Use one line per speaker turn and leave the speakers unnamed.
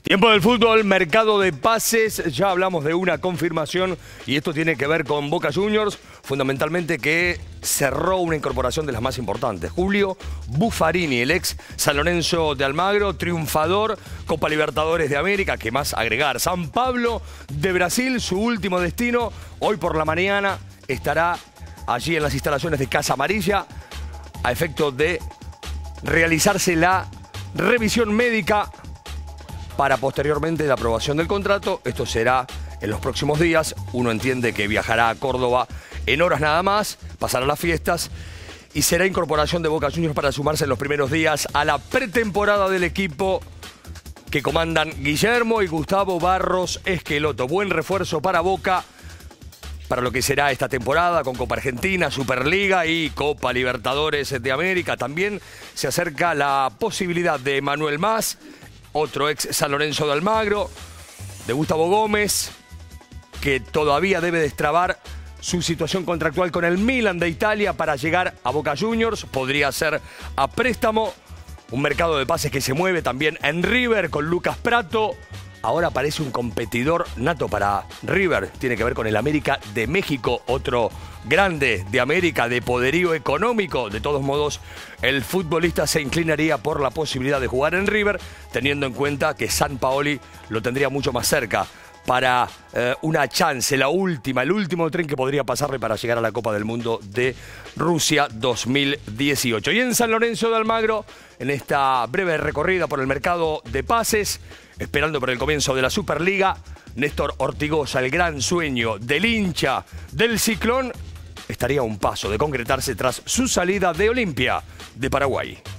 Tiempo del fútbol, mercado de pases, ya hablamos de una confirmación y esto tiene que ver con Boca Juniors, fundamentalmente que cerró una incorporación de las más importantes. Julio Buffarini, el ex San Lorenzo de Almagro, triunfador, Copa Libertadores de América, ¿qué más agregar? San Pablo de Brasil, su último destino, hoy por la mañana estará allí en las instalaciones de Casa Amarilla a efecto de realizarse la revisión médica para posteriormente la aprobación del contrato. Esto será en los próximos días. Uno entiende que viajará a Córdoba en horas nada más, pasará las fiestas y será incorporación de Boca Juniors para sumarse en los primeros días a la pretemporada del equipo que comandan Guillermo y Gustavo Barros Esqueloto. Buen refuerzo para Boca para lo que será esta temporada con Copa Argentina, Superliga y Copa Libertadores de América. También se acerca la posibilidad de Manuel Mas, otro ex San Lorenzo de Almagro, de Gustavo Gómez, que todavía debe destrabar su situación contractual con el Milan de Italia para llegar a Boca Juniors. Podría ser a préstamo. Un mercado de pases que se mueve también en River con Lucas Pratto. Ahora parece un competidor nato para River. Tiene que ver con el América de México, otro grande de América, de poderío económico. De todos modos, el futbolista se inclinaría por la posibilidad de jugar en River, teniendo en cuenta que Sampaoli lo tendría mucho más cerca para una chance, la última, el último tren que podría pasarle para llegar a la Copa del Mundo de Rusia 2018. Y en San Lorenzo de Almagro, en esta breve recorrida por el mercado de pases, esperando por el comienzo de la Superliga, Néstor Ortigosa, el gran sueño del hincha del Ciclón, estaría a un paso de concretarse tras su salida de Olimpia de Paraguay.